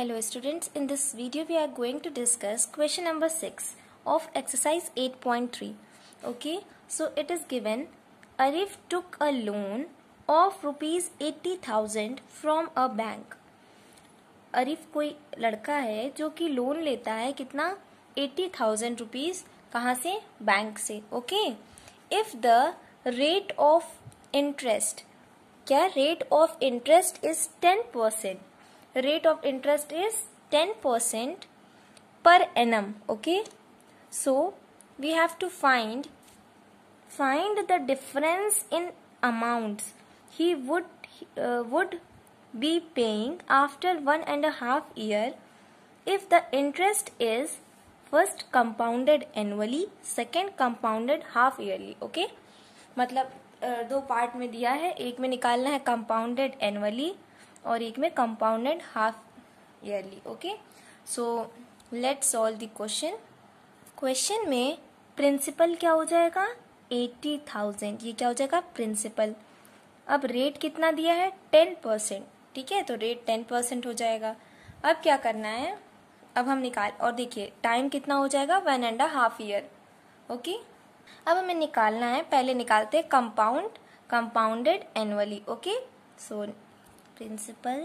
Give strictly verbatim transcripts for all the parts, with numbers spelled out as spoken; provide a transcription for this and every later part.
Hello students, in this video we are going to discuss question number six of exercise eight point three. Okay, so it is given Arif took a loan of rupees eighty thousand from a bank. Arif कोई लड़का है जो कि loan लेता है कितना eighty thousand rupees कहाँ से? बैंक से. Okay, if the rate of interest, क्या rate of interest is ten percent. Rate of interest is ten percent per annum. Okay, so we have to find find the difference in amounts he would uh, would be paying after one and a half year if the interest is first compounded annually, second compounded half yearly. Okay, मतलब दो part में दिया है, एक में निकालना है compounded annually और एक में compounded half yearly. Okay, so let's solve the question. Question में प्रिंसिपल क्या हो जाएगा? eighty thousand. ये क्या हो जाएगा? प्रिंसिपल. अब रेट कितना दिया है? ten percent. ठीक है, तो रेट ten percent हो जाएगा. अब क्या करना है? अब हम निकाल, और देखिए टाइम कितना हो जाएगा? One and half year. Okay, अब हमें निकालना है, पहले निकालते हैं compound compounded annually. Okay, so principal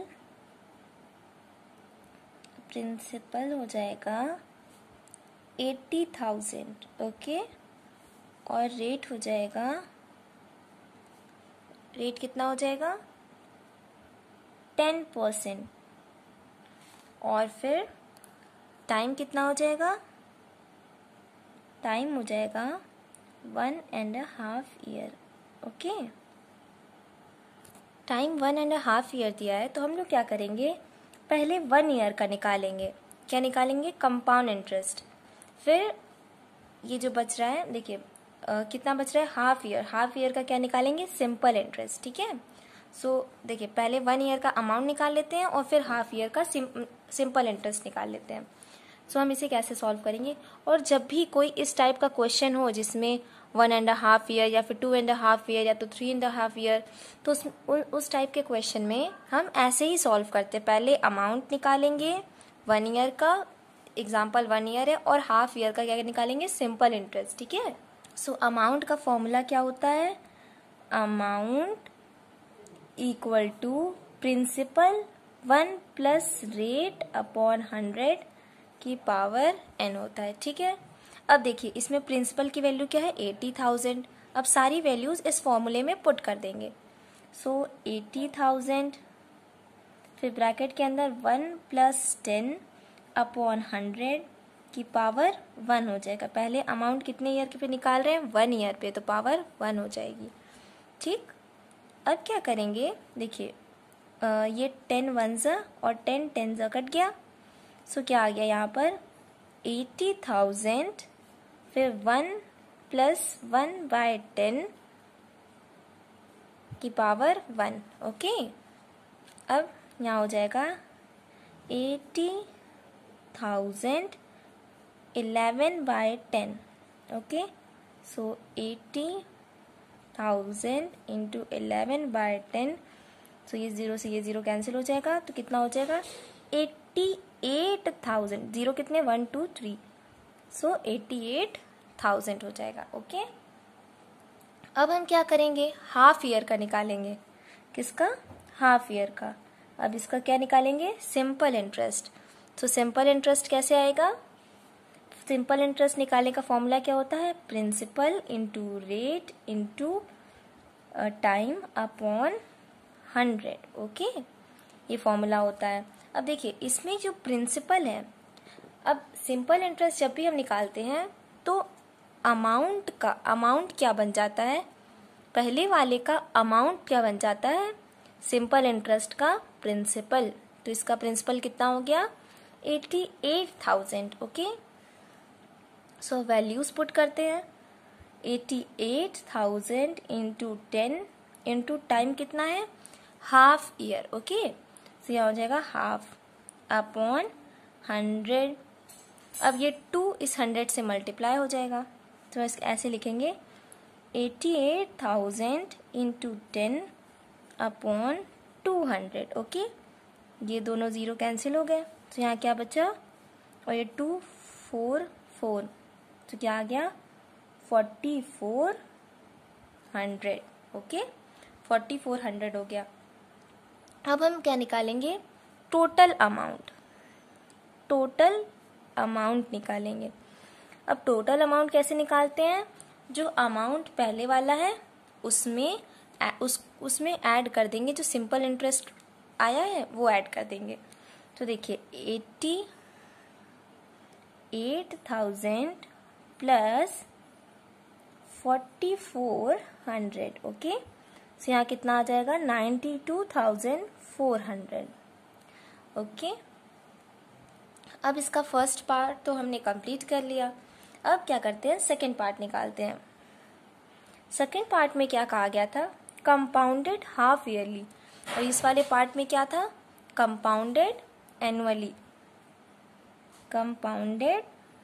principal हो जाएगा eighty thousand. ओके, और रेट हो जाएगा, रेट कितना हो जाएगा? ten percent. और फिर टाइम कितना हो जाएगा? टाइम हो जाएगा one and half year. Okay, time one and half year दिया है, तो हम लोग क्या करेंगे? पहले वन ईयर का निकालेंगे. क्या निकालेंगे? Compound interest. फिर ये जो बच रहा है, देखिए कितना बच रहा है? Half year. हाफ ईयर का क्या निकालेंगे? Simple interest. ठीक है, सो so, देखिए पहले वन ईयर का अमाउंट निकाल लेते हैं और फिर हाफ ईयर का सिंपल इंटरेस्ट निकाल लेते हैं. सो so, हम इसे कैसे सॉल्व करेंगे? और जब भी कोई इस टाइप का क्वेश्चन हो जिसमें वन एंड हाफ ईयर या फिर टू एंड हाफ ईयर या तो थ्री एंड हाफ ईयर, तो उस उस टाइप के क्वेश्चन में हम ऐसे ही सॉल्व करते हैं. पहले अमाउंट निकालेंगे वन ईयर का, एग्जाम्पल वन ईयर है, और हाफ ईयर का क्या निकालेंगे? Simple interest. ठीक है, सो अमाउंट का फॉर्मूला क्या होता है? Amount equal to principal one plus rate upon hundred की पावर एन होता है. ठीक है, अब देखिए इसमें प्रिंसिपल की वैल्यू क्या है? eighty thousand. अब सारी वैल्यूज इस फॉर्मूले में पुट कर देंगे. सो so, eighty thousand, फिर ब्रैकेट के अंदर one plus ten upon hundred की पावर वन हो जाएगा. पहले अमाउंट कितने ईयर पे निकाल रहे हैं? वन ईयर पे, तो पावर वन हो जाएगी. ठीक, अब क्या करेंगे? देखिए ये टेन वन ज़ा और टेन टेन ज़ा कट गया. सो so, क्या आ गया यहाँ पर? eighty thousand, फिर one plus one by ten की पावर वन. ओके, अब यहाँ हो जाएगा eighty thousand eleven by ten. Okay, so eighty thousand into eleven by ten. So ये जीरो से ये जीरो कैंसिल हो जाएगा, तो कितना हो जाएगा? eighty-eight thousand. जीरो कितने? One two three, so eighty-eight thousand हो जाएगा. ओके, अब हम क्या करेंगे? हाफ ईयर का निकालेंगे. किसका? हाफ ईयर का. अब इसका क्या निकालेंगे? Simple interest. तो सिंपल इंटरेस्ट कैसे आएगा? सिंपल इंटरेस्ट निकालने का फॉर्मूला क्या होता है? Principal into rate into time upon hundred. Okay, ये फॉर्मूला होता है. अब देखिए इसमें जो प्रिंसिपल है, अब सिंपल इंटरेस्ट जब भी हम निकालते हैं तो अमाउंट का अमाउंट क्या बन जाता है? पहले वाले का अमाउंट क्या बन जाता है? सिंपल इंटरेस्ट का प्रिंसिपल. तो इसका प्रिंसिपल कितना हो गया? eighty-eight thousand. Okay, so values put करते हैं. eighty-eight thousand into ten into time कितना है? Half year. ओके, तो यह हो जाएगा हाफ अपॉन हंड्रेड. अब ये टू इस हंड्रेड से मल्टीप्लाई हो जाएगा, तो इसको ऐसे लिखेंगे eighty-eight thousand into ten upon two hundred. Okay, ये दोनों जीरो कैंसिल हो गए. तो यहाँ क्या बचा, और ये टू फोर फोर, तो क्या आ गया forty four hundred. Okay, forty four hundred हो गया। अब हम क्या निकालेंगे, टोटल अमाउंट, टोटल अमाउंट निकालेंगे। अब टोटल अमाउंट कैसे निकालते हैं, जो अमाउंट पहले वाला है उसमें उस उसमें ऐड कर देंगे, जो सिंपल इंटरेस्ट आया है वो ऐड कर देंगे। तो देखिए eighty eight thousand plus forty four hundred. Okay, तो यहाँ कितना आ जाएगा, ninety two thousand four hundred. Okay, अब इसका फर्स्ट पार्ट तो हमने कंप्लीट कर लिया। अब क्या करते हैं, सेकेंड पार्ट निकालते हैं। सेकेंड पार्ट में क्या कहा गया था, कंपाउंडेड हाफ ईयरली, और इस वाले पार्ट में क्या था, compounded annually, compounded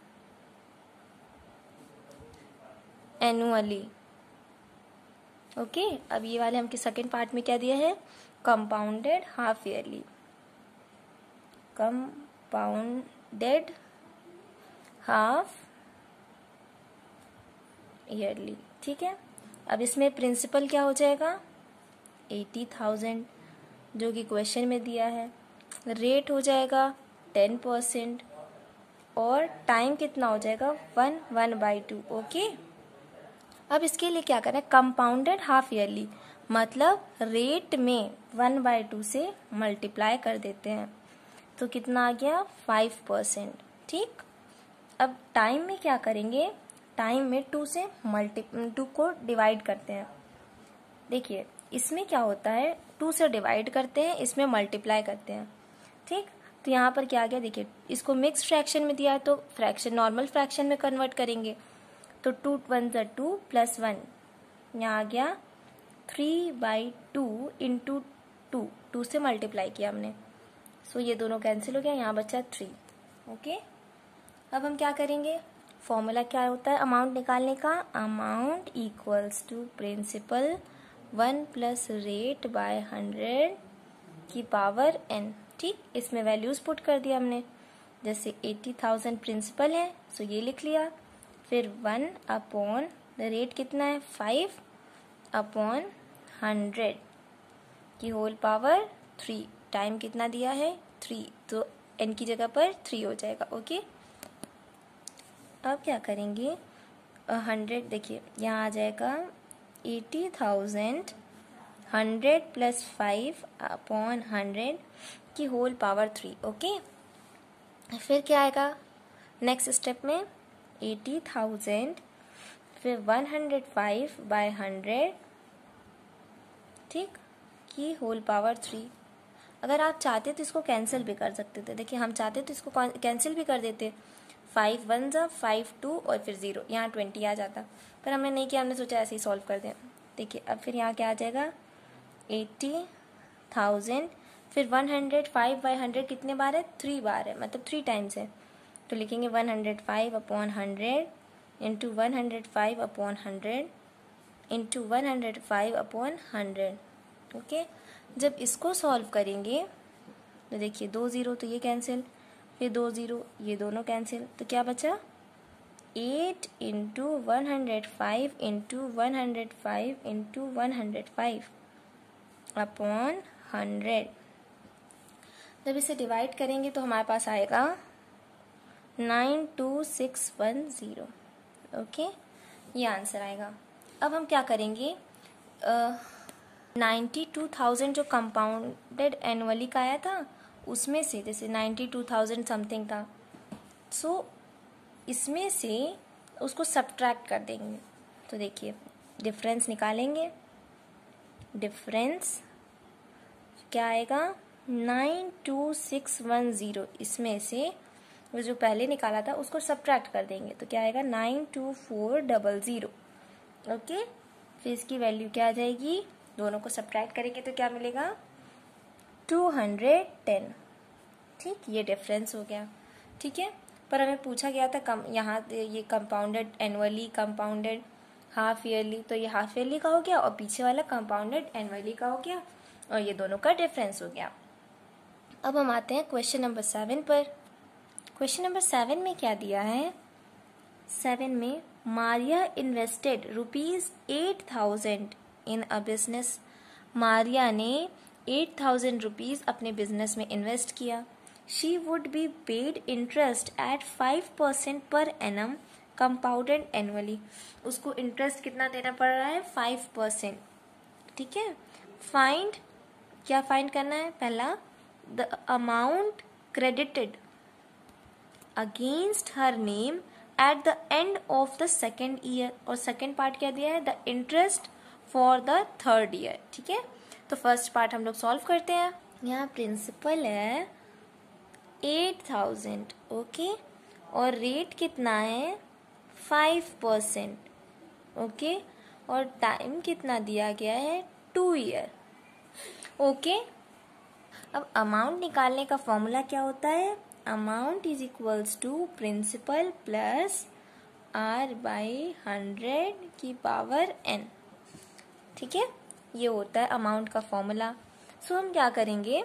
annually. Okay, अब ये वाले हमके सेकेंड पार्ट में क्या दिया है, compounded half yearly, compounded half yearly. ठीक है, अब इसमें प्रिंसिपल क्या हो जाएगा, एटी थाउजेंड जो कि क्वेश्चन में दिया है, रेट हो जाएगा टेन परसेंट, और टाइम कितना हो जाएगा, one one by two. Okay, अब इसके लिए क्या करना है, कंपाउंडेड हाफ ईयरली मतलब रेट में वन बाई टू से मल्टीप्लाई कर देते हैं, तो कितना आ गया, फाइव परसेंट। ठीक, अब टाइम में क्या करेंगे, टाइम में टू से मल्टी टू को डिवाइड करते हैं। देखिए इसमें क्या होता है, टू से डिवाइड करते हैं, इसमें मल्टीप्लाई करते हैं। ठीक, तो यहाँ पर क्या आ गया, देखिए इसको मिक्स फ्रैक्शन में दिया है तो फ्रैक्शन नॉर्मल फ्रैक्शन में कन्वर्ट करेंगे, तो टू वन ज़ा टू प्लस वन, यहाँ आ गया three by two into two, two से मल्टीप्लाई किया हमने, सो ये दोनों कैंसिल हो गया, यहाँ बचा थ्री। ओके, अब हम क्या करेंगे, फॉर्मूला क्या होता है अमाउंट निकालने का, amount equals to principal one plus rate by hundred की पावर एन। ठीक, इसमें वैल्यूज पुट कर दिया हमने, जैसे एटी थाउजेंड प्रिंसिपल है सो ये लिख लिया, फिर वन अपॉन रेट कितना है, फाइव अपॉन हंड्रेड की होल पावर थ्री, टाइम कितना दिया है, थ्री, तो एन की जगह पर थ्री हो जाएगा। ओके, अब क्या करेंगे, हंड्रेड, देखिए यहाँ आ जाएगा eighty thousand hundred plus five upon hundred की होल पावर थ्री। ओके, फिर क्या आएगा नेक्स्ट स्टेप में, एटी थाउजेंड फिर one hundred five by hundred, ठीक, की होल पावर थ्री। अगर आप चाहते तो इसको कैंसिल भी कर सकते थे, देखिए हम चाहते तो इसको कैंसिल भी कर देते, फाइव वन जा फाइव टू और फिर जीरो, यहाँ ट्वेंटी आ जाता, पर हमने नहीं किया, हमने सोचा ऐसे ही सॉल्व कर दें। देखिए अब फिर यहाँ क्या आ जाएगा, एटी थाउजेंड फिर one hundred five by hundred कितने बार है, थ्री बार है, मतलब थ्री टाइम्स है, तो लिखेंगे one hundred five upon hundred into one hundred five upon hundred into one hundred five upon hundred. Okay, जब इसको सॉल्व करेंगे तो देखिए दो ज़ीरो तो ये कैंसिल, फिर दो ज़ीरो ये दोनों कैंसिल, तो क्या बचा, eight into one hundred five into one hundred five into one hundred five upon hundred. जब इसे डिवाइड करेंगे तो हमारे पास आएगा nine two six one zero. Okay, ये आंसर आएगा। अब हम क्या करेंगे, नाइन्टी टू थाउजेंड जो कंपाउंडेड एनुअली का आया था उसमें से, जैसे नाइन्टी टू थाउजेंड समथिंग था, सो so, इसमें से उसको सब्ट्रैक्ट कर देंगे, तो देखिए डिफरेंस निकालेंगे, डिफरेंस क्या आएगा, nine two six one zero, इसमें से वो जो पहले निकाला था उसको सब्ट्रैक्ट कर देंगे, तो क्या आएगा, nine two four double zero. Okay, फिर इसकी वैल्यू क्या आ जाएगी, दोनों को सब्ट्रैक्ट करेंगे तो क्या मिलेगा, टू हंड्रेड टेन। ठीक, ये डिफरेंस हो गया। ठीक है, पर हमें पूछा गया था कम, यहाँ ये compounded annually, compounded half yearly, तो ये हाफ ईयरली का हो गया और पीछे वाला कंपाउंडेड एनुअली का हो गया, और ये दोनों का डिफरेंस हो गया। अब हम आते हैं क्वेश्चन नंबर सेवन पर। क्वेश्चन नंबर सेवन में क्या दिया है? सेवन में Maria invested rupees eight thousand in a business. Maria ने एट थाउजेंड रुपीज अपने बिजनेस में इन्वेस्ट किया। She would be paid interest at five percent per annum compounded annually. उसको इंटरेस्ट कितना देना पड़ रहा है? Five percent. ठीक है। फाइंड, क्या फाइंड करना है? पहला the amount credited against her name at the end of the second year. और सेकेंड पार्ट क्या दिया है? The interest for the third year. ठीक है। तो फर्स्ट पार्ट हम लोग सॉल्व करते हैं। यहाँ प्रिंसिपल है एट थाउजेंड, ओके, और रेट कितना है? फाइव परसेंट, ओके, और टाइम कितना दिया गया है? Two year, okay. अब अमाउंट निकालने का फॉर्मूला क्या होता है? Amount is equals to principal plus r by hundred की पावर एन। ठीक है, ये होता है अमाउंट का फॉर्मूला। सो हम क्या करेंगे?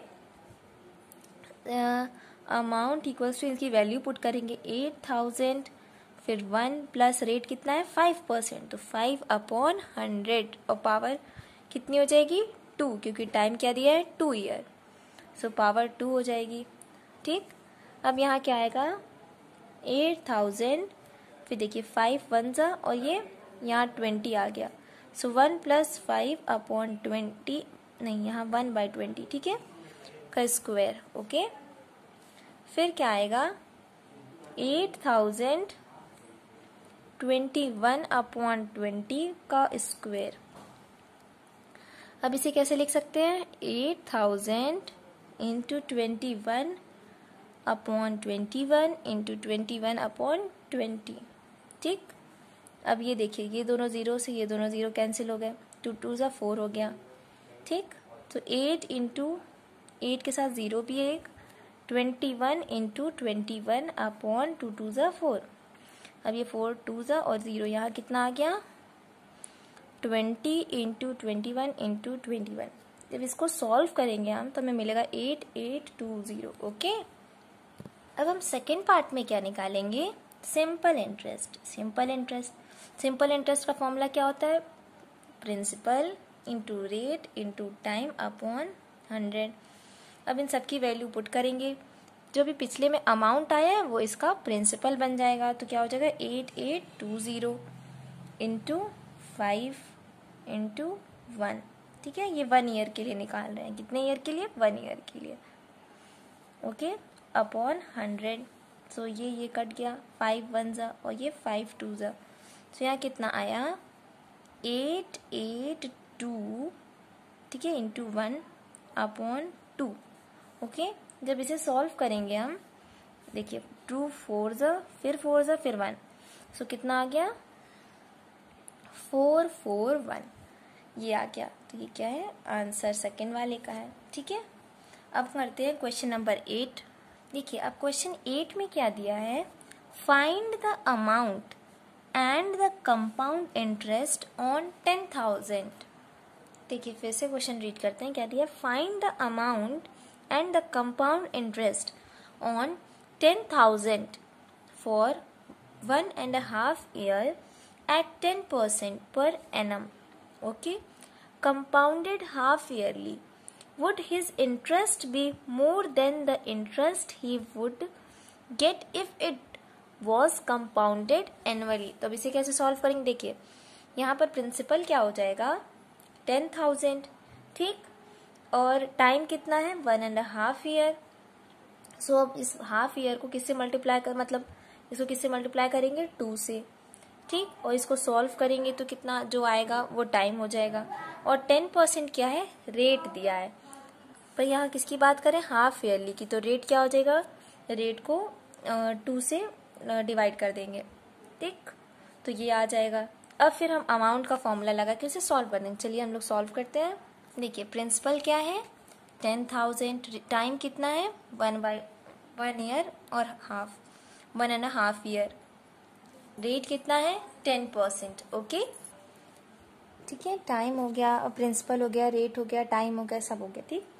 अमाउंट इक्वल्स टू इसकी वैल्यू पुट करेंगे एट थाउजेंड, फिर वन प्लस रेट कितना है? फाइव परसेंट, तो फाइव अपॉन हंड्रेड, और पावर कितनी हो जाएगी? टू, क्योंकि टाइम क्या दिया है? Two year. So power two हो जाएगी। ठीक। अब यहाँ क्या आएगा? एट थाउजेंड, फिर देखिए फाइव वन जा, और ये यहाँ ट्वेंटी आ गया। So one plus five upon twenty, नहीं यहाँ वन बाई ट्वेंटी, ठीक है, का स्क्वायर, ओके। फिर क्या आएगा? Eight thousand twenty one upon twenty का स्क्वायर। अब इसे कैसे लिख सकते हैं? Eight thousand into twenty one upon twenty one into twenty one upon twenty. ठीक। अब ये देखिए, ये दोनों जीरो से ये दोनों जीरो कैंसिल हो गए, टू टू ज़ा फोर हो गया। ठीक। तो एट इंटू एट के साथ जीरो भी है एक, twenty one into twenty one upon two two ज़ा फोर। अब ये फोर टू ज़ा और ज़ीरो, यहाँ कितना आ गया? Twenty into twenty one into twenty one. जब इसको सॉल्व करेंगे हम तो हमें मिलेगा eight eight two zero, okay. अब हम सेकेंड पार्ट में क्या निकालेंगे? Simple interest. Simple interest simple interest का फॉर्मूला क्या होता है? Principal into rate into time upon hundred. अब इन सबकी वैल्यू पुट करेंगे। जो भी पिछले में अमाउंट आया है वो इसका प्रिंसिपल बन जाएगा। तो क्या हो जाएगा? Eight eight two zero into five into one. ठीक है, ये वन ईयर के लिए निकाल रहे हैं। कितने ईयर के लिए? वन ईयर के लिए, ओके, अपॉन हंड्रेड। सो ये ये कट गया, फाइव वन ज़ा और ये फाइव टू ज़ा। सो यहाँ कितना आया? एट एट टू, ठीक है, into one upon two, okay. जब इसे सॉल्व करेंगे हम, देखिए टू फोर ज़ा, फिर फोर ज़ा, फिर वन, सो कितना आ गया? फोर फोर वन, ये आ गया। तो ये क्या है? आंसर सेकेंड वाले का है। ठीक है। अब करते हैं क्वेश्चन नंबर एट। देखिए अब क्वेश्चन एट में क्या दिया है? Find the amount and the compound interest on ten thousand. देखिए फिर से क्वेश्चन रीड करते हैं। क्या दिया? Find the amount and the compound interest on ten thousand for one and half year at ten percent per annum, okay, compounded half yearly. Would his interest be more than the interest he would get if it was compounded annually? तो अब इसे कैसे solve करेंगे? देखिए यहाँ पर principal क्या हो जाएगा? टेन थाउजेंड, ठीक, और टाइम कितना है? One and half year. So अब इस हाफ ईयर को किससे मल्टीप्लाई कर, मतलब इसको किससे मल्टीप्लाई करेंगे? टू से, ठीक, और इसको सॉल्व करेंगे तो कितना जो आएगा वो टाइम हो जाएगा। और टेन परसेंट क्या है? रेट दिया है। पर यहाँ किसकी बात करें? हाफ ईयरली की। तो रेट क्या हो जाएगा? रेट को टू से डिवाइड कर देंगे, ठीक, तो ये आ जाएगा। अब फिर हम अमाउंट का फॉर्मूला लगा के उसे सॉल्व कर देंगे। चलिए हम लोग सॉल्व करते हैं। देखिए प्रिंसिपल क्या है? टेन थाउजेंड, टाइम कितना है? वन बाई वन ईयर और half, one and half year. Rate कितना है? टेन परसेंट, ओके, ठीक है। टाइम हो गया, प्रिंसिपल हो गया, रेट हो गया, टाइम हो गया, सब हो गया, ठीक।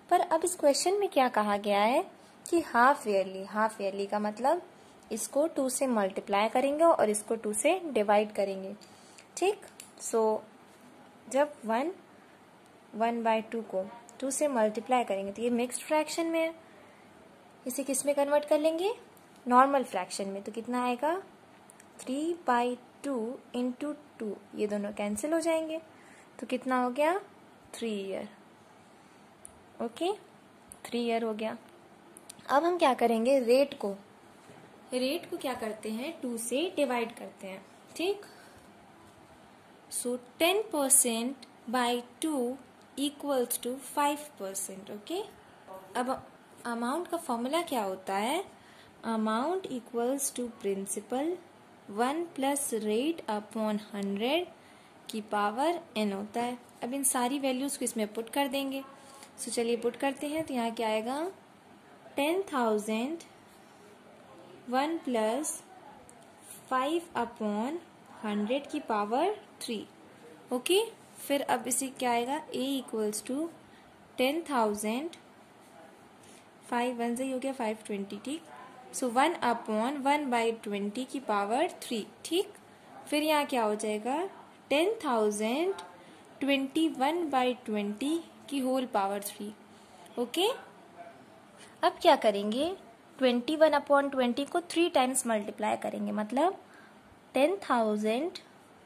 पर अब इस क्वेश्चन में क्या कहा गया है कि हाफ ईयरली, हाफ ईयरली का मतलब इसको टू से मल्टीप्लाई करेंगे और इसको टू से डिवाइड करेंगे, ठीक। सो so, जब वन वन बाई टू को टू से मल्टीप्लाई करेंगे तो ये मिक्स्ड फ्रैक्शन में है, इसे किस में कन्वर्ट कर लेंगे, नॉर्मल फ्रैक्शन में। तो कितना आएगा, three by two into two, ये दोनों कैंसिल हो जाएंगे, तो कितना हो गया, three year. Okay, three year हो गया। अब हम क्या करेंगे, रेट को रेट को क्या करते हैं, टू से डिवाइड करते हैं, ठीक। So ten percent by two equals to five percent. Okay, अब अमाउंट का फॉर्मूला क्या होता है, amount equals to principal one plus rate upon hundred की पावर एन होता है। अब इन सारी वैल्यूज को इसमें पुट कर देंगे। सो so, चलिए पुट करते हैं। तो यहाँ क्या आएगा, ten thousand one plus five upon hundred की पावर थ्री। ओके, फिर अब इसे क्या आएगा, A equals to ten thousand, five one से हो गया फाइव ट्वेंटी, ठीक। So one upon one by twenty की पावर थ्री, ठीक। फिर यहाँ क्या हो जाएगा, ten thousand twenty one by twenty की होल पावर थ्री। ओके, अब क्या करेंगे, ट्वेंटी वन अपॉन ट्वेंटी को थ्री टाइम्स मल्टीप्लाई करेंगे, मतलब ten thousand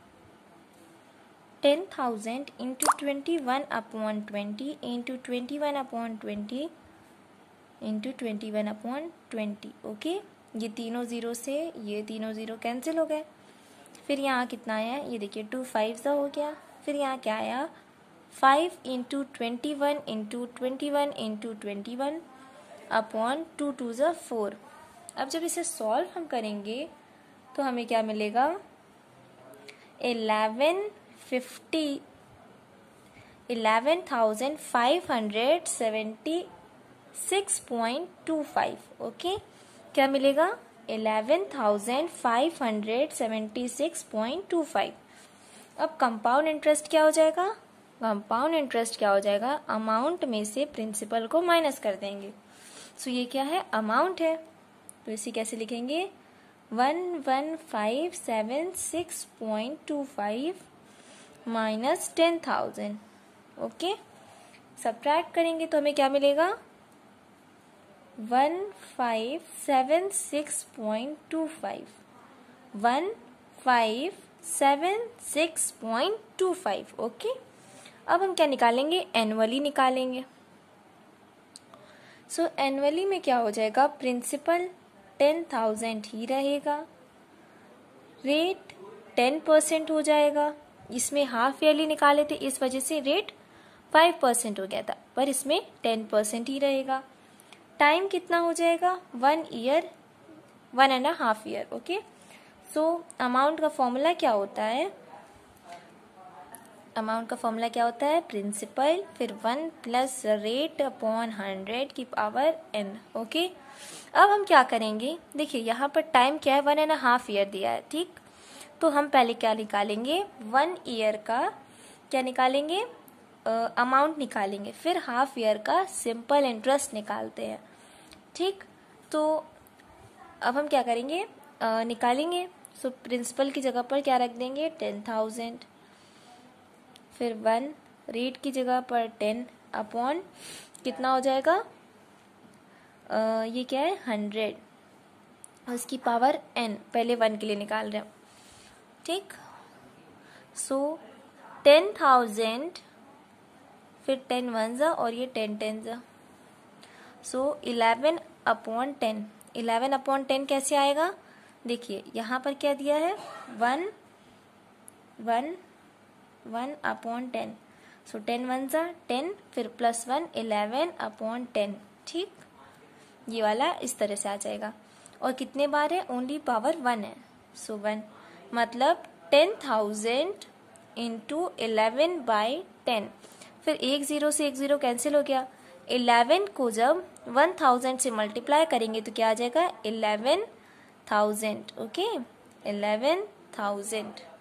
ten thousand into twenty one upon twenty into twenty one upon twenty into twenty one upon twenty. Okay, ये तीनों zero से ये तीनों जीरो कैंसिल हो गए। फिर यहाँ कितना आया, ये देखिए टू फाइव सा हो गया। फिर यहाँ क्या आया, five into twenty one into twenty one into twenty one upon two two ज़ा फोर। अब जब इसे सॉल्व हम करेंगे तो हमें क्या मिलेगा, eleven fifty eleven thousand five hundred seventy six point two five. Okay, क्या मिलेगा, eleven thousand five hundred seventy six point two five. अब कंपाउंड इंटरेस्ट क्या हो जाएगा, कंपाउंड इंटरेस्ट क्या हो जाएगा, अमाउंट में से प्रिंसिपल को माइनस कर देंगे। सो so, ये क्या है, अमाउंट है, तो इसे कैसे लिखेंगे, one one five seven six point two five minus ten thousand. Okay, subtract करेंगे तो हमें क्या मिलेगा, one five seven six point two five, one five seven six point two five. Okay, अब हम क्या निकालेंगे, एनुअली निकालेंगे। सो so, एनुअली में क्या हो जाएगा, प्रिंसिपल टेन थाउजेंड ही रहेगा, रेट टेन परसेंट हो जाएगा। इसमें हाफ ईयरली निकाले थे, इस वजह से रेट फाइव परसेंट हो गया था, पर इसमें टेन परसेंट ही रहेगा। टाइम कितना हो जाएगा, one year, one and half year. Okay, so amount का फॉर्मूला क्या होता है, अमाउंट का फॉर्मूला क्या होता है, प्रिंसिपल फिर one plus rate upon hundred की पावर एन। ओके, अब हम क्या करेंगे, देखिए यहाँ पर टाइम क्या है, वन एंड हाफ ईयर दिया है, ठीक। तो हम पहले क्या निकालेंगे, वन ईयर का क्या निकालेंगे, अमाउंट uh, निकालेंगे, फिर हाफ ईयर का सिंपल इंटरेस्ट निकालते हैं, ठीक। तो अब हम क्या करेंगे, uh, निकालेंगे। सो so, प्रिंसिपल की जगह पर क्या रख देंगे, टेन थाउजेंड, फिर वन, रेट की जगह पर टेन अपॉन कितना हो जाएगा, uh, ये क्या है, हंड्रेड, उसकी पावर एन, पहले वन के लिए निकाल रहे हैं, ठीक। सो टेन थाउजेंड, फिर टेन वन जा और ये टेन टेन जा, so eleven upon ten, eleven upon ten कैसे आएगा, देखिए यहाँ पर क्या दिया है, one one one upon ten, so ten one जा टेन, फिर plus one, eleven upon ten, ठीक। ये वाला इस तरह से आ जाएगा। और कितने बार है, ओनली पावर वन है, सो वन, मतलब ten thousand into eleven by ten. फिर एक जीरो से एक जीरो कैंसिल हो गया, इलेवन को जब वन थाउजेंड से मल्टीप्लाई करेंगे तो क्या आ जाएगा, eleven thousand. Okay, eleven thousand.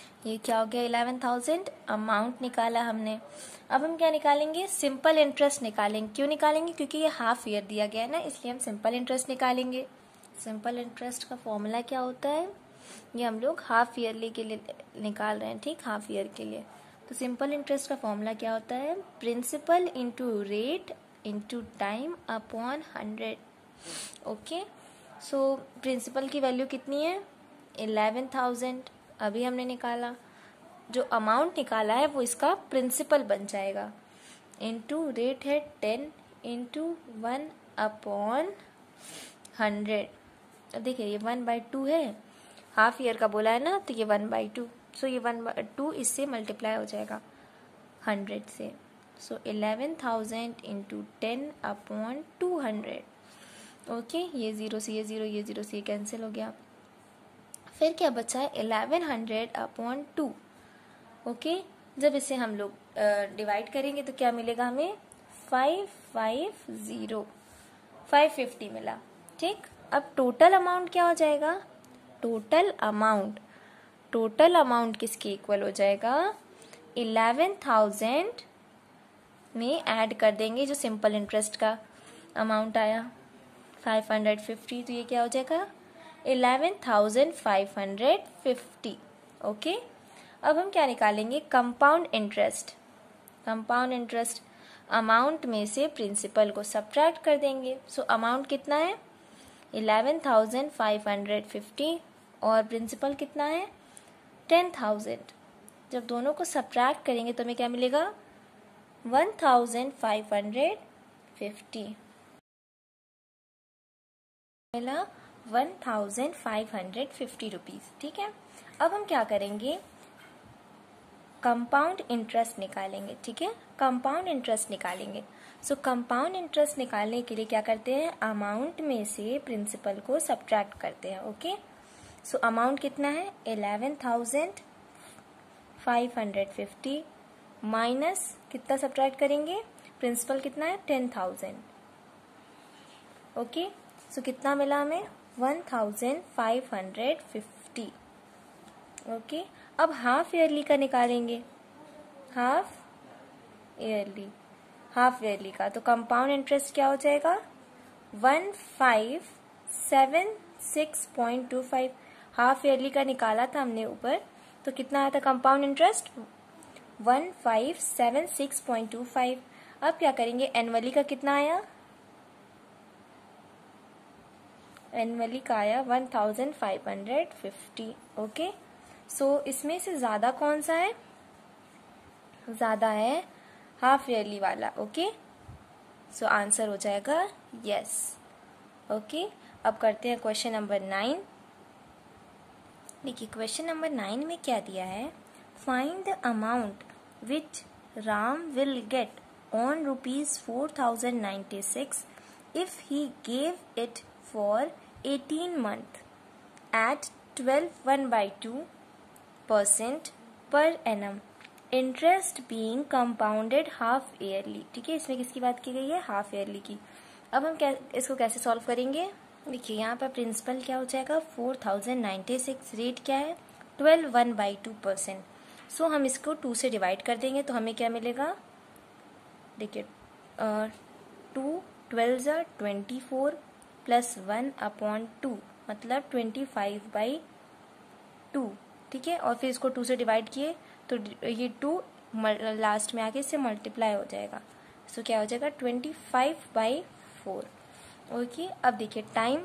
ये क्या हो गया, इलेवन थाउजेंड अमाउंट निकाला हमने। अब हम क्या निकालेंगे, सिंपल इंटरेस्ट निकालेंगे। क्यों निकालेंगे, क्योंकि ये हाफ ईयर दिया गया है ना, इसलिए हम सिंपल इंटरेस्ट निकालेंगे। सिंपल इंटरेस्ट का फॉर्मूला क्या होता है, ये हम लोग हाफ ईयरली के लिए निकाल रहे हैं, ठीक, हाफ ईयर के लिए। तो सिंपल इंटरेस्ट का फॉर्मूला क्या होता है, principal into rate into time upon hundred. Okay, so principal की वैल्यू कितनी है, इलेवन थाउजेंड अभी हमने निकाला। जो अमाउंट निकाला है वो इसका प्रिंसिपल बन जाएगा, इंटू रेट है ten into one upon hundred. देखिए ये वन बाई टू है, हाफ ईयर का बोला है ना, तो ये वन बाई टू, सो ये वन बाई टू इससे मल्टीप्लाई हो जाएगा हंड्रेड से। So eleven thousand into ten upon two hundred. Okay, ये जीरो से ये जीरो, ये जीरो से ये कैंसिल हो गया। फिर क्या बचा है, eleven hundred upon two. Okay, जब इसे हम लोग डिवाइड करेंगे तो क्या मिलेगा हमें, five five zero, five fifty मिला, ठीक। अब टोटल अमाउंट क्या हो जाएगा, टोटल अमाउंट टोटल अमाउंट किसके इक्वल हो जाएगा, इलेवन थाउजेंड में ऐड कर देंगे जो सिंपल इंटरेस्ट का अमाउंट आया फाइव हंड्रेड फिफ्टी, तो ये क्या हो जाएगा, eleven thousand five hundred fifty. Okay, अब हम क्या निकालेंगे, compound interest. Compound interest amount में से प्रिंसिपल को सब्ट्रैक्ट कर देंगे। सो so, अमाउंट कितना है, eleven thousand five hundred fifty और प्रिंसिपल कितना है, टेन थाउजेंड। जब दोनों को सब्ट्रैक्ट करेंगे तो हमें क्या मिलेगा, one thousand five hundred fifty मिला, one thousand five hundred fifty rupees, ठीक है। अब हम क्या करेंगे, कंपाउंड इंटरेस्ट निकालेंगे, ठीक है, कंपाउंड इंटरेस्ट निकालेंगे। सो कंपाउंड इंटरेस्ट निकालने के लिए क्या करते हैं, अमाउंट में से प्रिंसिपल को सब्ट्रैक्ट करते हैं। ओके, सो अमाउंट कितना है, eleven thousand five hundred fifty minus कितना सब्ट्रैक्ट करेंगे, प्रिंसिपल कितना है, टेन थाउजेंड। ओके, सो कितना मिला हमें, one thousand five hundred fifty. Okay, अब हाफ ईयरली का निकालेंगे, हाफ ईयरली हाफ ईयरली का तो कंपाउंड इंटरेस्ट क्या हो जाएगा, one five seven six point two five. Half yearly का निकाला था हमने ऊपर, तो कितना आया था compound interest, one five seven six point two five. अब क्या करेंगे, एनुअली का कितना आया, एनुअली का आया one thousand five hundred fifty. Okay, so इसमें से ज्यादा कौन सा है, ज्यादा है हाफ ईयरली वाला। ओके, सो आंसर हो जाएगा यस। ओके, अब करते हैं क्वेश्चन नंबर नाइन। देखिए क्वेश्चन नंबर नाइन में क्या दिया है, find the amount which Ram will get on rupees four thousand ninety six if he gave it for eighteen month at twelve one by two percent per annum, interest being compounded half yearly. ठीक है, इसमें किसकी बात की गई है, half yearly की। अब हम क्या इसको कैसे सॉल्व करेंगे, देखिए यहाँ पर प्रिंसिपल क्या हो जाएगा, four thousand ninety six, rate क्या है, twelve one by two percent. So हम इसको टू से डिवाइड कर देंगे तो हमें क्या मिलेगा, देखिए टू ट्वेल्व ज़ा twenty four plus one upon two मतलब ट्वेंटी फाइव बाई टू। ठीक है, और फिर इसको टू से डिवाइड किए तो ये टू लास्ट में आके इससे मल्टीप्लाई हो जाएगा। सो so, क्या हो जाएगा twenty five by four. Okay, अब देखिए टाइम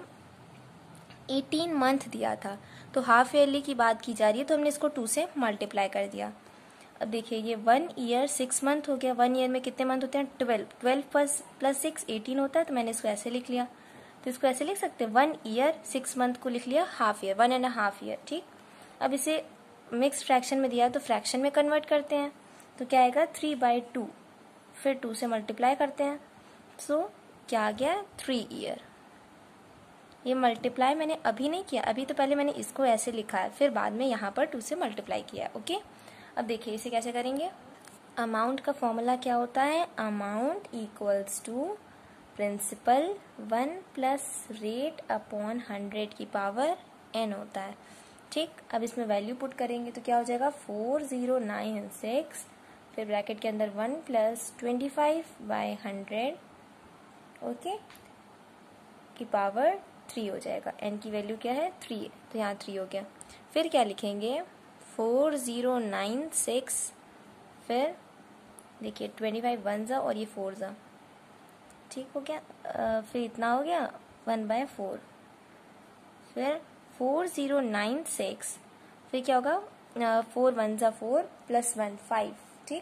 एटीन मंथ दिया था तो हाफ ईयरली की बात की जा रही है तो हमने इसको टू से मल्टीप्लाई कर दिया। अब देखिए ये वन ईयर सिक्स मंथ हो गया, वन ईयर में कितने मंथ होते हैं, twelve, twelve plus plus six eighteen होता है, तो मैंने इसको ऐसे लिख लिया। तो इसको ऐसे लिख सकते हैं, वन ईयर सिक्स मंथ को लिख लिया half year, one and half year. ठीक, अब इसे मिक्स फ्रैक्शन में दिया तो फ्रैक्शन में कन्वर्ट करते हैं तो क्या आएगा, थ्री बाई टू, फिर टू से मल्टीप्लाई करते हैं। सो so, क्या आ गया, थ्री ईयर। ये मल्टीप्लाई मैंने अभी नहीं किया, अभी तो पहले मैंने इसको ऐसे लिखा है, फिर बाद में यहाँ पर टू से मल्टीप्लाई किया। ओके, अब देखिए इसे कैसे करेंगे, अमाउंट का फॉर्मूला क्या होता है, amount equals to principal one plus rate upon hundred की पावर एन होता है। ठीक, अब इसमें वैल्यू पुट करेंगे तो क्या हो जाएगा, फोर ज़ीरो नाइन सिक्स, फिर ब्रैकेट के अंदर one plus twenty five by hundred, okay, की पावर थ्री हो जाएगा। एन की वैल्यू क्या है, थ्री है, तो यहाँ थ्री हो गया। फिर क्या लिखेंगे, फोर ज़ीरो नाइन सिक्स, फिर देखिए ट्वेंटी फाइव वन ज़ा और ये फोर ज़ा, ठीक हो गया। आ, फिर इतना हो गया वन बाय फोर, फिर फोर ज़ीरो नाइन सिक्स, फिर क्या होगा, फोर वन ज़ा फोर प्लस वन फाइव, ठीक।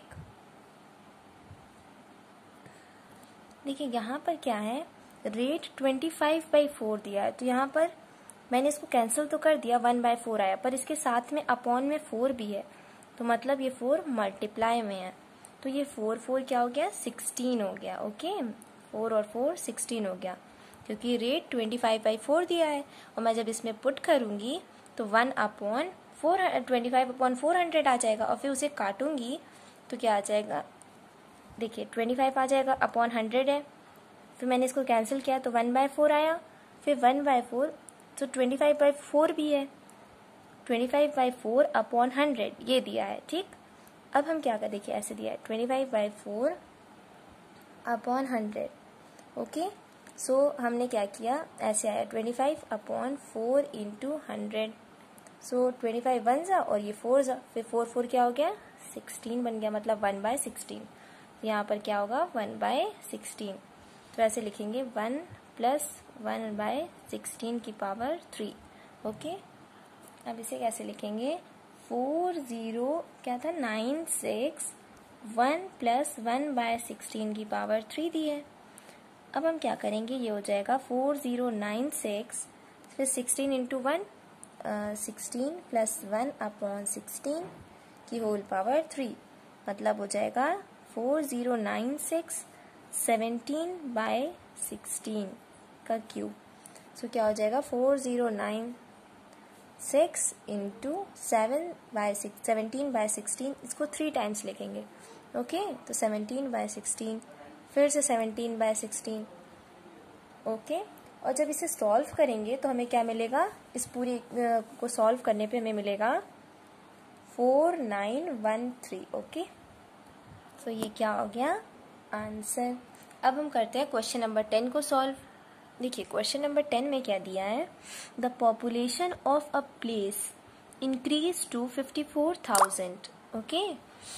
देखिए यहाँ पर क्या है, rate twenty five by four दिया है, तो यहाँ पर मैंने इसको कैंसिल तो कर दिया, वन बाय फोर आया, पर इसके साथ में अपॉन में फोर भी है, तो मतलब ये फोर मल्टीप्लाई में है, तो ये फोर फोर क्या हो गया, सिक्सटीन हो गया, ओके। फोर और फोर सिक्सटीन हो गया, क्योंकि rate twenty five by four दिया है, और मैं जब इसमें पुट करूँगी तो one upon four twenty five upon four hundred आ जाएगा, और फिर उसे काटूंगी तो क्या आ जाएगा, देखिए ट्वेंटी फाइव आ जाएगा, अपॉन हंड्रेड है, फिर मैंने इसको कैंसिल किया तो वन बाय फोर आया, फिर वन बाय फोर, तो ट्वेंटी फाइव बाई फोर भी है, twenty five by four upon hundred ये दिया है, ठीक। अब हम क्या कर, देखिए ऐसे दिया है twenty five by four upon hundred, okay. So हमने क्या किया, ऐसे आया twenty five upon four into hundred, so twenty five one ज़ा और ये फोर ज़ा, फिर फोर फोर क्या हो गया, सिक्सटीन बन गया, मतलब वन बाय सिक्सटीन, यहाँ पर क्या होगा, वन बाय सिक्सटीन, तो ऐसे लिखेंगे one plus one by sixteen की पावर थ्री, ओके। अब इसे कैसे लिखेंगे, फोर ज़ीरो क्या था, nine six, one plus one by sixteen की पावर थ्री दी है। अब हम क्या करेंगे, ये हो जाएगा फोर ज़ीरो नाइन सिक्स, फिर sixteen into one, sixteen plus one upon sixteen की होल पावर थ्री, मतलब हो जाएगा four zero nine six seventeen by sixteen का क्यूब। सो क्या हो जाएगा, four zero nine six into seven by six seventeen by sixteen, इसको थ्री टाइम्स लिखेंगे, ओके। तो सेवनटीन बाय सिक्सटीन, फिर से सेवनटीन बाय सिक्सटीन, ओके। और जब इसे सॉल्व करेंगे तो हमें क्या मिलेगा, इस पूरी को सॉल्व करने पे हमें मिलेगा four nine one three, okay. तो ये क्या हो गया, आंसर। अब हम करते हैं क्वेश्चन नंबर टेन को सॉल्व। देखिए क्वेश्चन नंबर टेन में क्या दिया है, the population of a place increase to fifty four thousand, okay.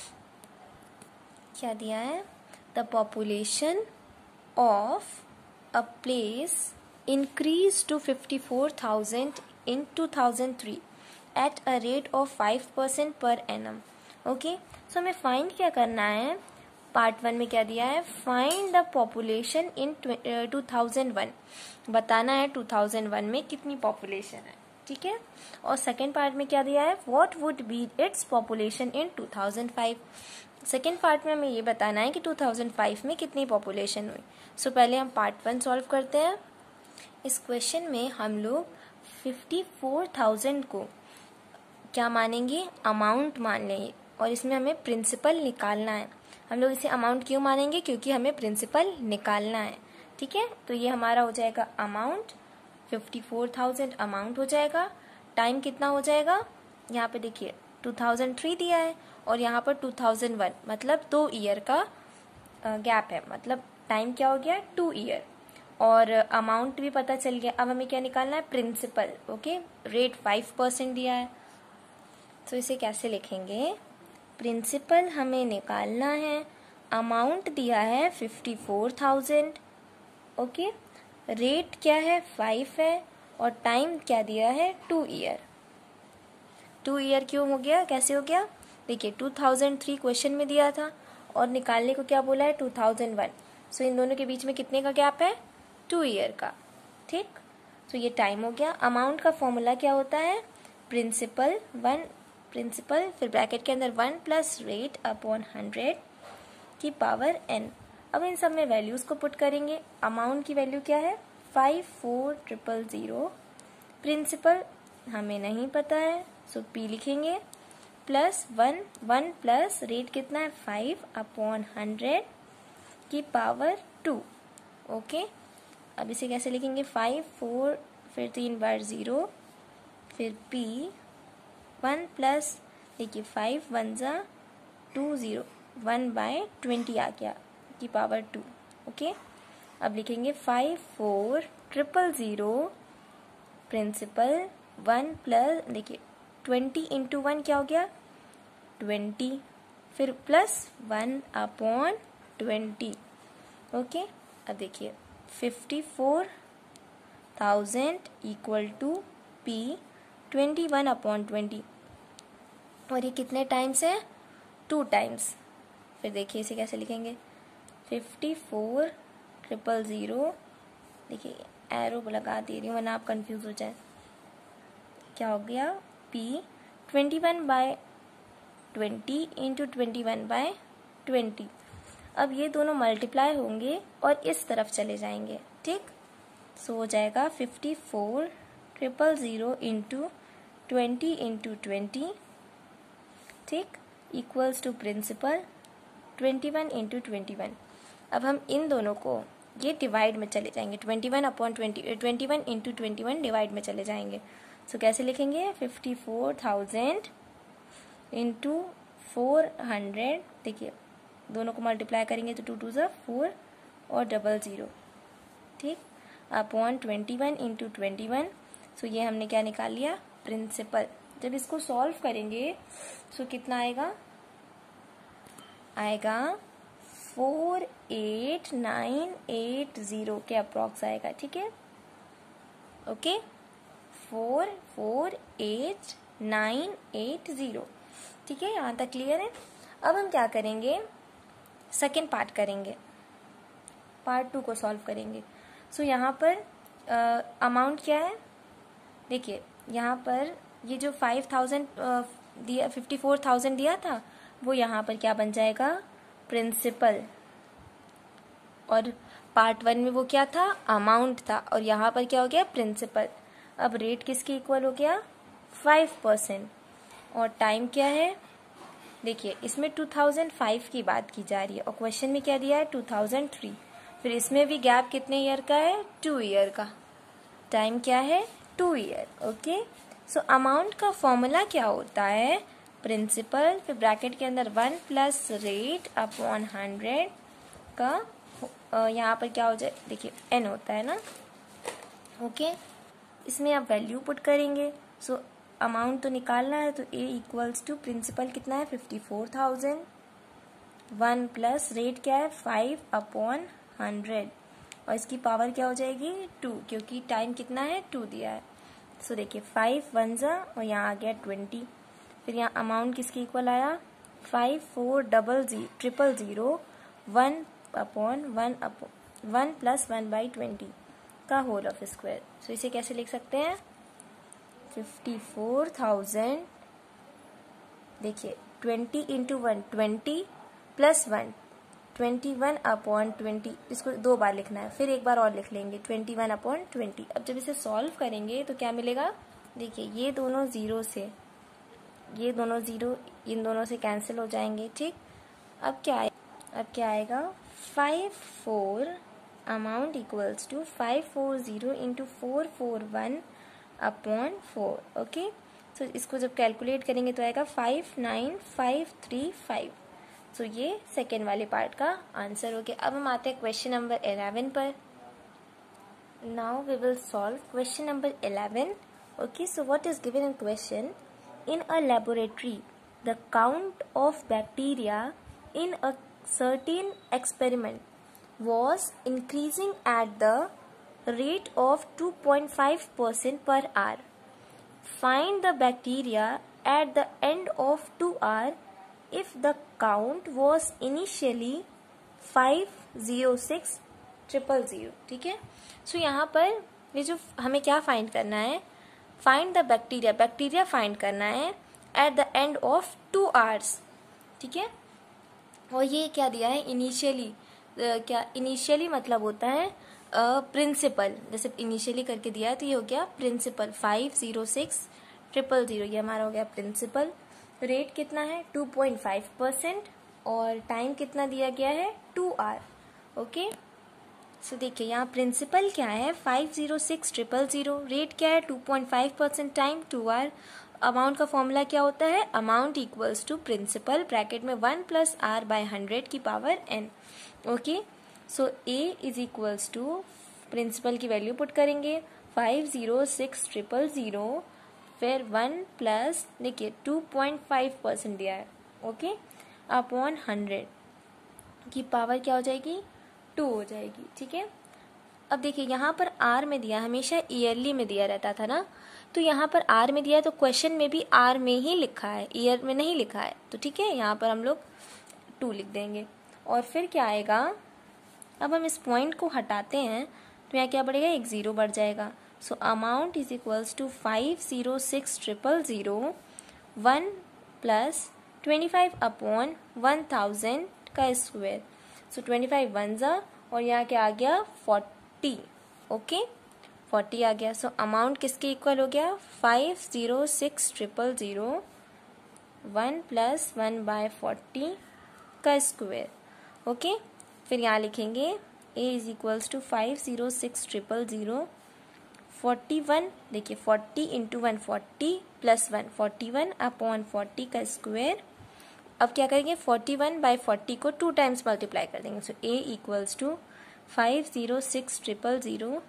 क्या दिया है, the population of a place increased to fifty-four thousand in two thousand three at a rate of five percent per annum, okay। so हमें find क्या करना है, part one में क्या दिया है, find the population in two thousand one, बताना है टू थाउजेंड वन में कितनी पॉपुलेशन है, ठीक है। और सेकेंड पार्ट में क्या दिया है, what would be its population in two thousand five, second part में हमें ये बताना है कि टू थाउजेंड फाइव में कितनी पॉपुलेशन हुई। सो so, पहले हम पार्ट वन सॉल्व करते हैं। इस क्वेश्चन में हम लोग फिफ्टी फोर थाउजेंड को क्या मानेंगे, अमाउंट मान लेंगे, और इसमें हमें प्रिंसिपल निकालना है। हम लोग इसे अमाउंट क्यों मानेंगे, क्योंकि हमें प्रिंसिपल निकालना है, ठीक है। तो ये हमारा हो जाएगा amount, fifty four thousand amount हो जाएगा। टाइम कितना हो जाएगा, यहाँ पे देखिए टू थाउजेंड थ्री दिया है और यहाँ पर टू थाउजेंड वन, मतलब दो ईयर का गैप है, मतलब टाइम क्या हो गया, टू ईयर। और अमाउंट भी पता चल गया। अब हमें क्या निकालना है, principal, okay. Rate five percent दिया है, तो इसे कैसे लिखेंगे, प्रिंसिपल हमें निकालना है, अमाउंट दिया है fifty four thousand, okay. Rate क्या है, फाइव है, और टाइम क्या दिया है, टू ईयर। टू ईयर क्यों हो गया, कैसे हो गया, देखिए टू थाउजेंड थ्री क्वेश्चन में दिया था और निकालने को क्या बोला है, टू थाउजेंड वन। सो इन दोनों के बीच में कितने का गैप है, टू ईयर का, ठीक। तो ये टाइम हो गया। अमाउंट का फॉर्मूला क्या होता है, प्रिंसिपल वन, प्रिंसिपल फिर ब्रैकेट के अंदर one plus rate upon hundred की पावर एन। अब इन सब में वैल्यूज को पुट करेंगे। अमाउंट की वैल्यू क्या है, five four triple zero. Principal हमें नहीं पता है, सो पी लिखेंगे, plus one, one plus rate कितना है, फाइव अपॉन हंड्रेड की पावर टू, ओके। अब इसे कैसे लिखेंगे, फाइव फोर फिर तीन बार जीरो, फिर पी वन प्लस देखिए फाइव वन ज़ा two zero, one by twenty आ गया की पावर टू। ओके, अब लिखेंगे five four triple zero principal one plus देखिए ट्वेंटी इंटू वन क्या हो गया ट्वेंटी, फिर plus one upon twenty. Okay, अब देखिए fifty four thousand equal to P twenty one upon twenty, और ये कितने टाइम्स है टू टाइम्स। फिर देखिए इसे कैसे लिखेंगे फिफ्टी फोर ट्रिपल ज़ीरो, देखिए एरो लगा दे रही हूँ वरना आप कंफ्यूज हो जाए, क्या हो गया P twenty one by twenty into twenty one by twenty. अब ये दोनों मल्टीप्लाई होंगे और इस तरफ चले जाएंगे, ठीक। सो हो जाएगा fifty four triple zero into twenty into twenty, ठीक, equals to principal twenty one into twenty one. अब हम इन दोनों को ये डिवाइड में चले जाएंगे, twenty one upon twenty twenty one into twenty one divide में चले जाएंगे। सो so, कैसे लिखेंगे fifty four thousand into four hundred, देखिए दोनों को मल्टीप्लाई करेंगे तो टू टू ज़ा फोर और डबल ज़ीरो, ठीक, upon twenty one into twenty one. So ये हमने क्या निकाल लिया प्रिंसिपल। जब इसको सॉल्व करेंगे सो so, कितना आएगा आएगा four eight nine eight zero के अप्रॉक्स आएगा, ठीक है। Okay, four four eight nine eight zero, ठीक है, यहाँ तक क्लियर है। अब हम क्या करेंगे सेकेंड पार्ट करेंगे, पार्ट टू को सॉल्व करेंगे। सो so, यहाँ पर अमाउंट uh, क्या है देखिए, यहाँ पर ये जो फाइव थाउजेंड दिया फिफ्टी फोर थाउजेंड दिया था वो यहाँ पर क्या बन जाएगा प्रिंसिपल, और पार्ट वन में वो क्या था अमाउंट था, और यहाँ पर क्या हो गया प्रिंसिपल। अब रेट किसके इक्वल हो गया फाइव परसेंट, और टाइम क्या है देखिए इसमें टू थाउजेंड फाइव की बात की जा रही है और क्वेश्चन में क्या दिया है टू थाउजेंड थ्री, फिर इसमें भी गैप कितने ईयर का है टू ईयर का, टाइम क्या है two year. Okay, so amount का फॉर्मूला क्या होता है प्रिंसिपल, फिर ब्रैकेट के अंदर one plus rate upon hundred का यहाँ पर क्या हो जाए देखिए एन होता है ना। ओके, इसमें आप वैल्यू पुट करेंगे। सो so, अमाउंट तो निकालना है तो ए इक्वल्स टू प्रिंसिपल कितना है fifty four thousand, one plus rate क्या है फाइव अपॉन हंड्रेड, और इसकी पावर क्या हो जाएगी टू, क्योंकि टाइम कितना है टू दिया है। सो so, देखिए फाइव वन ज़ा और यहाँ आ गया ट्वेंटी, फिर यहाँ अमाउंट किसके इक्वल आया फाइव फोर डबल जी triple zero one upon one upon one plus one by twenty का होल ऑफ स्क्वायर। सो इसे कैसे लिख सकते हैं फिफ्टी फोर थाउजेंड, देखिए twenty into one twenty plus one twenty one upon twenty, इसको दो बार लिखना है, फिर एक बार और लिख लेंगे ट्वेंटी वन अपॉन ट्वेंटी। अब जब इसे सॉल्व करेंगे तो क्या मिलेगा देखिए ये दोनों ज़ीरो से ये दोनों ज़ीरो इन दोनों से कैंसिल हो जाएंगे, ठीक। अब क्या आए अब क्या आएगा five four amount equals to five four zero into four four one upon four. Okay, so इसको जब कैलकुलेट करेंगे तो आएगा five nine five three five. सो ये सेकेंड वाले पार्ट का आंसर हो गया। अब हम आते हैं क्वेश्चन नंबर इलेवन पर। Now we will solve question number eleven. Okay, so what is given in question, in a laboratory the count of bacteria in a certain experiment was increasing at the rate of two point five percent per hour. Find the bacteria at the end of two hours if the count was initially five zero six triple zero। ठीक है, सो यहाँ पर ये जो हमें क्या find करना है, find the bacteria, bacteria find करना है at the end of two hours. ठीक है, और ये क्या दिया है इनिशियली, क्या इनिशियली मतलब होता है प्रिंसिपल, uh, जैसे इनिशियली करके दिया है तो ये हो गया principal five zero six triple zero, ये हमारा हो गया प्रिंसिपल। रेट कितना है टू पॉइंट फाइव परसेंट और टाइम कितना दिया गया है टू आवर। ओके, सो देखिए यहाँ प्रिंसिपल क्या है five zero six triple zero, rate क्या है two point five percent, time two hour, amount का फॉर्मूला क्या होता है, amount equals to principal bracket में one plus R by hundred की power n. Okay, so A is equals to principal की value put करेंगे five zero six triple zero, फिर one plus देखिए टू पॉइंट फाइव परसेंट दिया है, okay, upon hundred की power क्या हो जाएगी, टू हो जाएगी। ठीक है, अब देखिए यहाँ पर आर में दिया, हमेशा ईयरली में दिया रहता था ना, तो यहाँ पर आर में दिया है तो क्वेश्चन में भी आर में ही लिखा है, ईयर में नहीं लिखा है, तो ठीक है यहाँ पर हम लोग टू लिख देंगे। और फिर क्या आएगा, अब हम इस पॉइंट को हटाते हैं तो यहाँ क्या बढ़ेगा, एक ज़ीरो बढ़ जाएगा। So amount is equals to five zero six triple zero one plus twenty five upon one thousand का square. So twenty five one ज़ा और यहाँ क्या आ गया फोर्टी, ओके फोर्टी आ गया। सो अमाउंट किसके इक्वल हो गया, five zero six triple zero one plus one by forty का स्क्वायर। ओके, फिर यहाँ लिखेंगे a is equals to five zero six triple zero forty one, देखिए forty into one forty plus one forty one upon forty का square. अब क्या करेंगे, forty one by forty को टू टाइम्स मल्टीप्लाई कर देंगे। So a equals to five zero six triple zero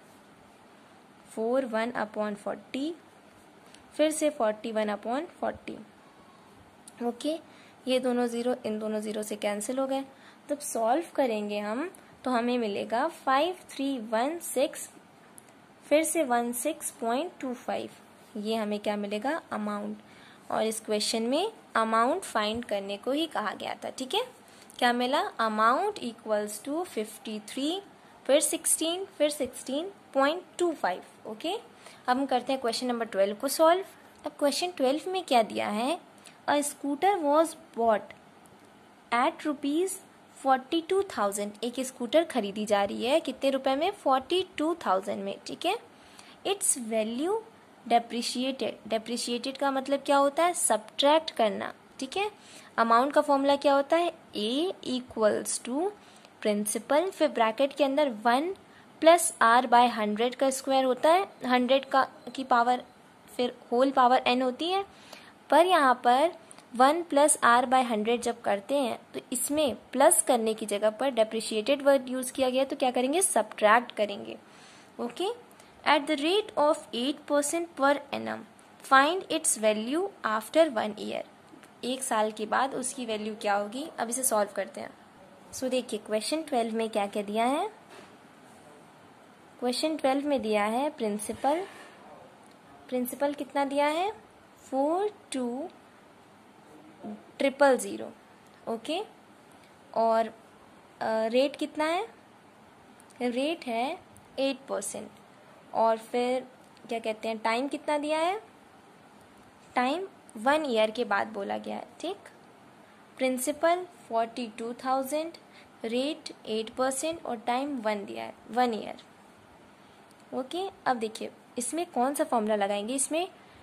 four one upon forty, फिर से forty one upon forty. Okay, ये दोनों ज़ीरो इन दोनों ज़ीरो से कैंसिल हो गए। जब सॉल्व करेंगे हम तो हमें मिलेगा फाइव थ्री वन सिक्स, फिर से one six point two five, ये हमें क्या मिलेगा, अमाउंट। और इस क्वेश्चन में अमाउंट फाइंड करने को ही कहा गया था। ठीक है, क्या मिला, amount equals to fifty three, फिर सिक्सटीन, फिर sixteen point two five. Okay, अब हम करते हैं क्वेश्चन नंबर ट्वेल्व को सॉल्व। अब क्वेश्चन ट्वेल्व में क्या दिया है, a scooter was bought at rupees forty two thousand, एक स्कूटर खरीदी जा रही है कितने रुपए में, फोर्टी टू थाउजेंड में। ठीक है, इट्स वैल्यू डेप्रिशिएटेड, डेप्रिशिएटेड का मतलब क्या होता है, सब्ट्रैक्ट करना। ठीक है, अमाउंट का फॉर्मूला क्या होता है, ए इक्वल्स टू प्रिंसिपल, फिर ब्रैकेट के अंदर one plus R by hundred का स्क्वायर होता है, हंड्रेड का की पावर फिर होल पावर एन होती है, पर यहाँ पर one plus R by hundred जब करते हैं तो इसमें प्लस करने की जगह पर डेप्रिशिएटेड वर्ड यूज किया गया, तो क्या करेंगे, सब्ट्रैक्ट करेंगे। Okay, at the rate of eight percent per annum find its value after one year, एक साल के बाद उसकी वैल्यू क्या होगी। अब इसे सॉल्व करते हैं। सो so, देखिए क्वेश्चन ट्वेल्व में क्या क्या दिया है, क्वेश्चन ट्वेल्व में दिया है प्रिंसिपल, प्रिंसिपल कितना दिया है, four two triple zero, okay, और रेट कितना है, रेट है एट परसेंट, और फिर क्या कहते हैं, टाइम कितना दिया है, टाइम वन ईयर के बाद बोला गया है। ठीक, principal forty two thousand, rate eight percent और टाइम वन दिया है, वन ईयर। ओके, अब देखिए इसमें कौन सा फॉर्मूला लगाएंगे, इसमें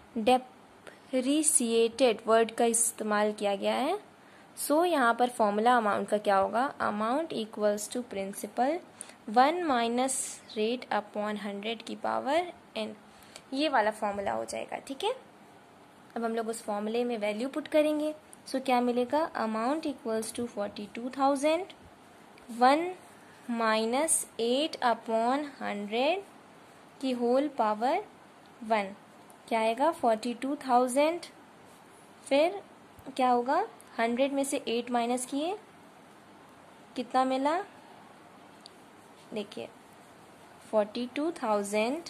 डेप्रिसिएटेड वर्ड का इस्तेमाल किया गया है। सो so, यहाँ पर फॉर्मूला अमाउंट का क्या होगा, amount equals to principal one minus rate upon hundred की पावर एन, ये वाला फॉर्मूला हो जाएगा। ठीक है, अब हम लोग उस फॉर्मूले में वैल्यू पुट करेंगे। सो so, क्या मिलेगा, amount equals to forty two thousand, one minus eight upon hundred की होल पावर वन, क्या आएगा, फोर्टी टू थाउजेंड, फिर क्या होगा, हंड्रेड में से एट माइनस किए कितना मिला, देखिए फोर्टी टू थाउजेंड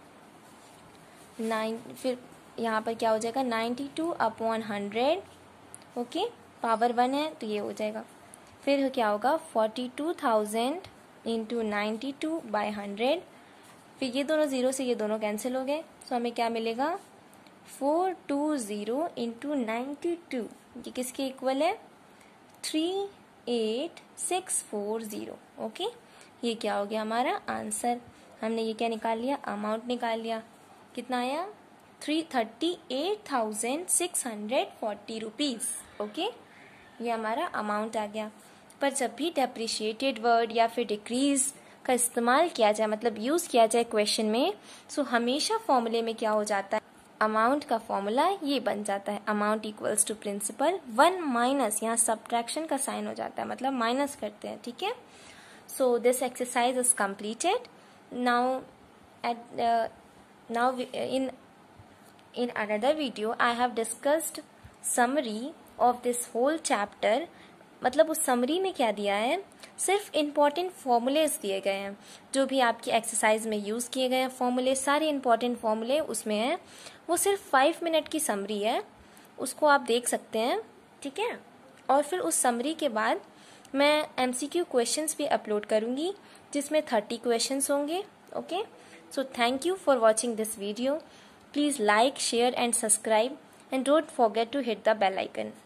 नाइन, फिर यहाँ पर क्या हो जाएगा, ninety two upon hundred, okay, power one है तो ये हो जाएगा। फिर क्या होगा, forty two thousand into ninety two by hundred, फिर ये दोनों ज़ीरो से ये दोनों कैंसिल हो गए, तो हमें क्या मिलेगा, four two zero into ninety two, ये किसके इक्वल है, three eight six four zero. Okay, ये क्या हो गया हमारा आंसर, हमने ये क्या निकाल लिया, अमाउंट निकाल लिया, कितना आया, three thirty eight thousand six hundred forty rupees. Okay, ये हमारा अमाउंट आ गया। पर जब भी डेप्रिशिएटेड वर्ड या फिर डिक्रीज का इस्तेमाल किया जाए, मतलब यूज़ किया जाए क्वेश्चन में, सो हमेशा फॉर्मूले में क्या हो जाता है, अमाउंट का फॉर्मूला ये बन जाता है, amount equals to principal one minus, यहाँ सब्ट्रैक्शन का साइन हो जाता है, मतलब माइनस करते हैं, ठीक है। So this exercise is completed. Now at now in in another video I have discussed summary of this whole chapter. मतलब उस समरी में क्या दिया है, सिर्फ इम्पॉर्टेंट फॉर्मूलेज दिए गए हैं, जो भी आपकी एक्सरसाइज में यूज़ किए गए हैं फॉर्मूले, सारे इम्पॉर्टेंट फॉर्मूले उसमें हैं। वो सिर्फ फाइव मिनट की समरी है, उसको आप देख सकते हैं, ठीक है। और फिर उस समरी के बाद मैं एमसीक्यू क्वेश्चंस भी अपलोड करूँगी, जिसमें थर्टी क्वेश्चंस होंगे। Okay, so thank you for watching this video. Please like, share and subscribe, and don't forget to hit the bell icon.